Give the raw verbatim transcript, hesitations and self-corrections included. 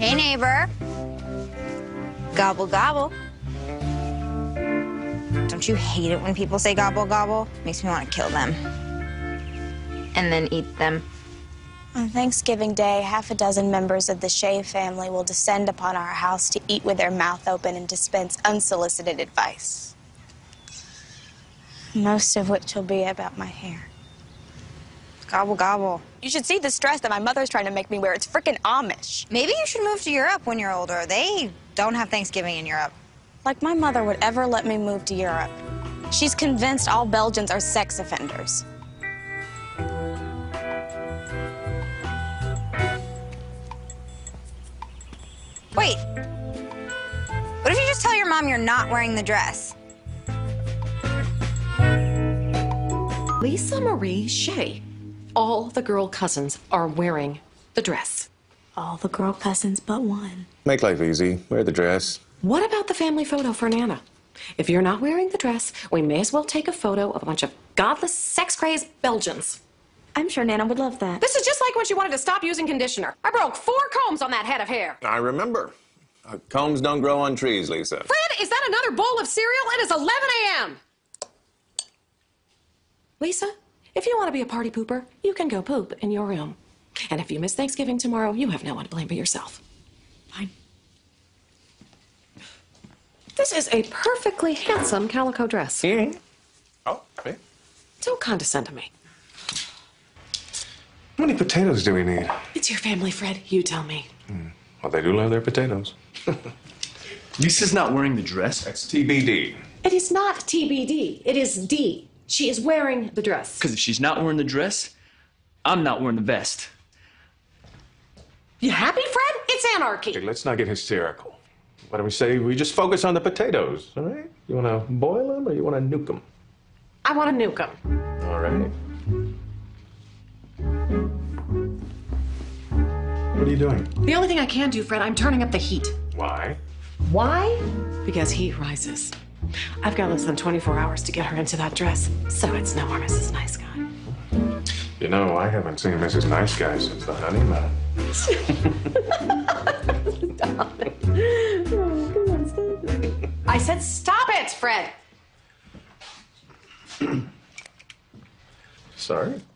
Hey, neighbor. Gobble, gobble. Don't you hate it when people say gobble, gobble? Makes me want to kill them. And then eat them. On Thanksgiving Day, half a dozen members of the Shea family will descend upon our house to eat with their mouth open and dispense unsolicited advice. Most of which will be about my hair. Gobble, gobble. You should see this dress that my mother's trying to make me wear. It's frickin' Amish. Maybe you should move to Europe when you're older. They don't have Thanksgiving in Europe. Like my mother would ever let me move to Europe. She's convinced all Belgians are sex offenders. Wait. What if you just tell your mom you're not wearing the dress? Lisa Marie Shea. All the girl cousins are wearing the dress. All the girl cousins but one. Make life easy. Wear the dress. What about the family photo for Nana? If you're not wearing the dress, we may as well take a photo of a bunch of godless, sex-crazed Belgians. I'm sure Nana would love that. This is just like when she wanted to stop using conditioner. I broke four combs on that head of hair. I remember. Uh, combs don't grow on trees, Lisa. Fred, is that another bowl of cereal? It is eleven a m Lisa, if you want to be a party pooper, you can go poop in your room. And if you miss Thanksgiving tomorrow, you have no one to blame but yourself. Fine. This is a perfectly handsome calico dress. Mm-hmm. Oh, okay. Don't condescend to me. How many potatoes do we need? It's your family, Fred. You tell me. Mm. Well, they do love their potatoes. Lisa's not wearing the dress. That's T B D. It is not T B D. It is D. She is wearing the dress. Because if she's not wearing the dress, I'm not wearing the vest. You happy, Fred? It's anarchy. Hey, let's not get hysterical. Why don't we say we just focus on the potatoes, all right? You want to boil them or you want to nuke them? I want to nuke them. All right. What are you doing? The only thing I can do, Fred, I'm turning up the heat. Why? Why? Because heat rises. I've got less than twenty-four hours to get her into that dress, so it's no more Missus Nice Guy. You know, I haven't seen Missus Nice Guy since the honeymoon. Stop it. Oh, come on, stop it. I said stop it, Fred. Sorry.